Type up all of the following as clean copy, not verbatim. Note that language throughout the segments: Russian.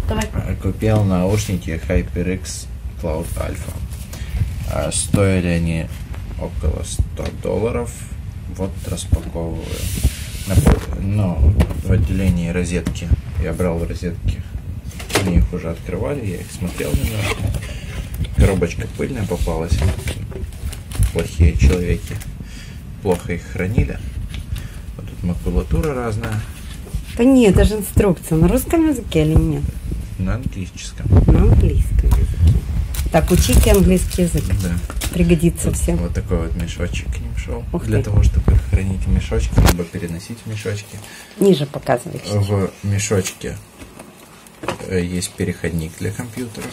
Давай. Купил наушники HyperX Cloud Alpha. Стоили они около $100. Вот распаковываю. Но в отделении розетки. Я брал розетки. Они их уже открывали, я их смотрел немножко. Коробочка пыльная попалась. Плохие человеки. Плохо их хранили. Вот тут макулатура разная. Да нет, это же инструкция. На русском языке или нет? На английском. На английском языке. Так, учите английский язык. Да. Пригодится Вот, всем. вот такой вот мешочек к ним шел. Ух Для ты. того, чтобы хранить в мешочке, либо переносить в мешочки. Ниже показывай. В мешочке есть переходник для компьютера.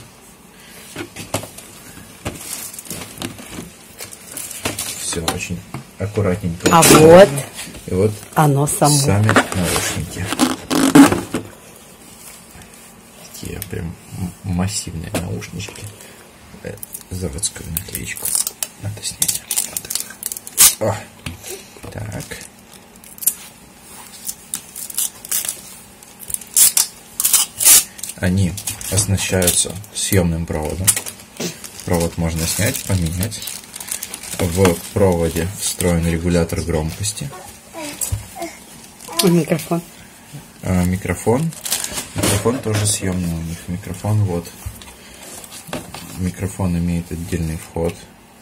Все очень аккуратненько. А вот И вот оно само. сами наушники. Такие прям массивные наушнички. Заводскую наклеечку надо снять. О, так. Они оснащаются съемным проводом. Провод можно снять, поменять. В проводе встроен регулятор громкости. И микрофон. Микрофон тоже съемный у них. Микрофон вот. Микрофон имеет отдельный вход.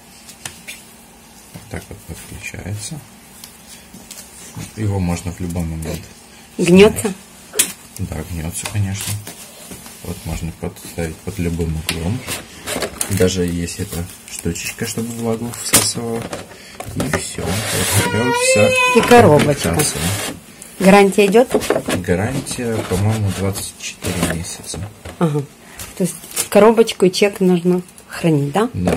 Вот так вот подключается. Его можно в любой момент Гнется? Да, гнется, конечно. Вот можно подставить под любым углом. Даже есть эта штучечка, чтобы влагу всасывала. И все. Вот такая вот вся И коробочка. комплектация. Гарантия идет? Гарантия, по-моему, 24 месяца. Ага. То есть коробочку и чек нужно хранить, да? Да.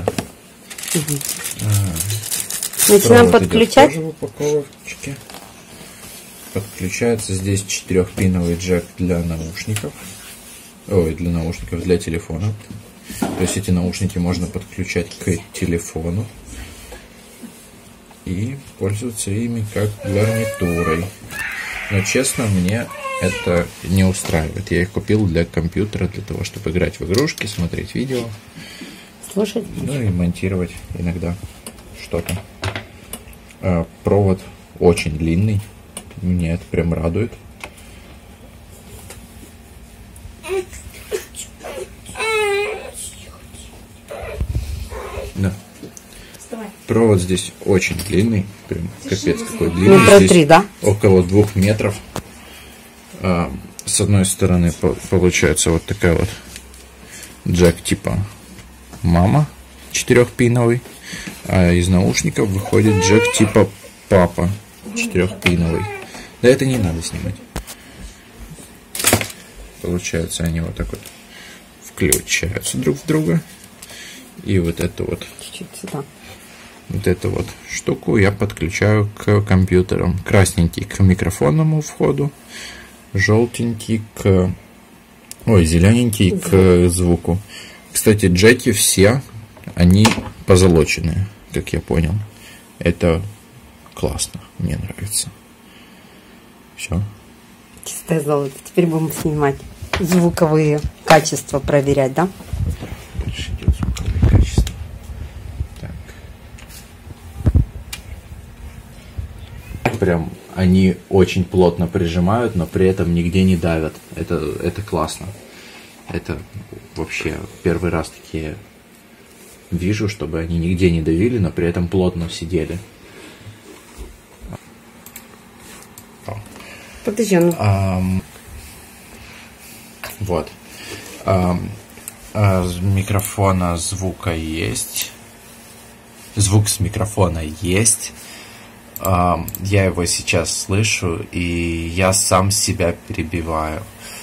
Начинаем Провод подключать. идет тоже в упаковочке. Подключается здесь 4-пиновый джек для наушников. Ой, для наушников, для телефона. То есть эти наушники можно подключать к телефону и пользоваться ими как гарнитурой. Но честно, мне это не устраивает. Я их купил для компьютера, для того, чтобы играть в игрушки, смотреть видео. Слушать. Ну и монтировать иногда что-то. Провод очень длинный. Меня это прям радует. Да. Провод здесь очень длинный. Прям капец какой длинный. Метра Здесь 3, да? около 2 метров. С одной стороны получается вот такая вот джек типа мама 4-пиновый. А из наушников выходит джек типа папа 4-пиновый. Да это не надо снимать. Получается, они вот так вот включаются друг в друга. И вот эту вот, Чуть-чуть сюда. вот эту вот штуку я подключаю к компьютерам. Красненький к микрофонному входу, желтенький к... Ой, зелененький к звуку. Кстати, джеки все, они позолоченные, как я понял. Это классно, мне нравится. Все. Чистое золото. Теперь будем снимать звуковые качества, проверять, да? Дальше идет звуковое качество. Так. Прям они очень плотно прижимают, но при этом нигде не давят. Это классно. Это вообще первый раз такие вижу, чтобы они нигде не давили, но при этом плотно сидели. Подожди, ну. Вот. С микрофона звука есть. Звук с микрофона есть. Я его сейчас слышу, и я сам себя перебиваю.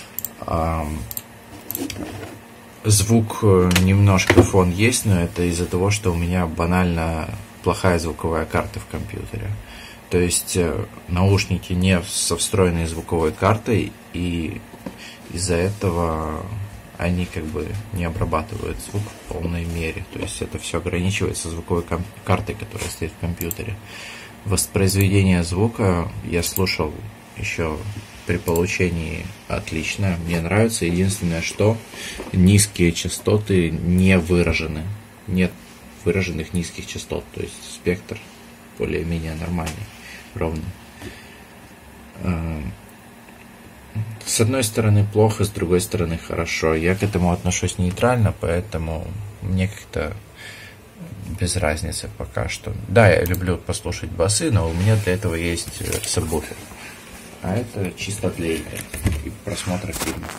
Звук немножко фон есть, но это из-за того, что у меня банально плохая звуковая карта в компьютере. То есть наушники не со встроенной звуковой картой, и из-за этого они как бы не обрабатывают звук в полной мере. То есть это все ограничивается звуковой картой, которая стоит в компьютере. Воспроизведение звука я слушал еще при получении отлично, мне нравится. Единственное, что низкие частоты не выражены. Нет выраженных низких частот, то есть спектр более-менее нормальный, ровный. С одной стороны плохо, с другой стороны хорошо. Я к этому отношусь нейтрально, поэтому мне как-то без разницы пока что. Да, я люблю послушать басы, но у меня для этого есть сабвуфер. А это чисто для игр и просмотра фильмов.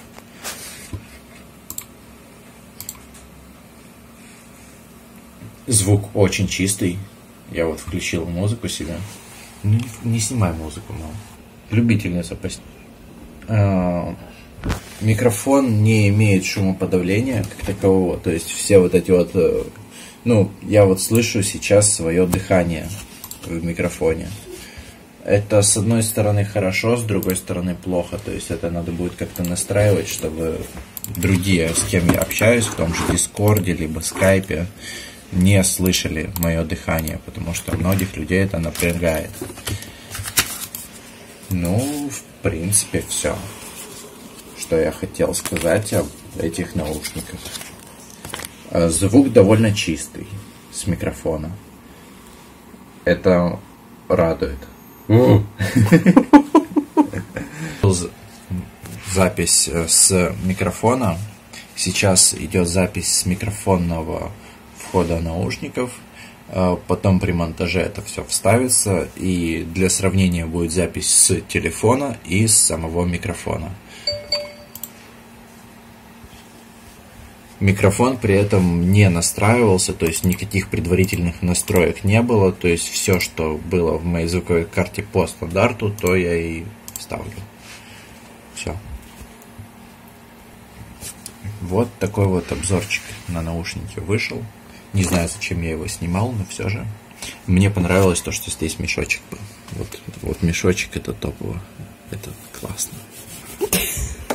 Звук очень чистый. Я вот включил музыку себе. Не снимай музыку, мам. Любительница постель. Микрофон не имеет шумоподавления как такового. То есть все вот эти вот... я вот слышу сейчас свое дыхание в микрофоне. Это с одной стороны хорошо, с другой стороны плохо. То есть это надо будет как-то настраивать, чтобы другие, с кем я общаюсь, в том же Дискорде, либо Скайпе, не слышали мое дыхание, потому что многих людей это напрягает. В принципе, все, что я хотел сказать об этих наушниках. Звук довольно чистый с микрофона. Это радует. Запись с микрофона. Сейчас идет запись с микрофонного входа наушников. Потом при монтаже это все вставится, и для сравнения будет запись с телефона и с самого микрофона. Микрофон при этом не настраивался, то есть никаких предварительных настроек не было, то есть все, что было в моей звуковой карте по стандарту, то я и ставлю. Все. Вот такой вот обзорчик на наушники вышел. Не знаю, зачем я его снимал, но все же. Мне понравилось то, что здесь мешочек был. Вот мешочек, это топово. Это классно.